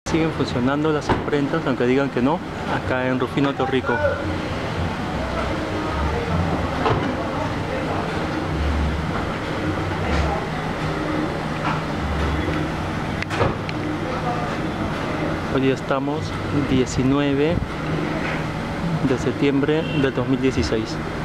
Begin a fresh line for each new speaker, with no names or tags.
Siguen funcionando las imprentas, aunque digan que no, acá en Rufino Torrico. Hoy día estamos 19 de septiembre del 2016.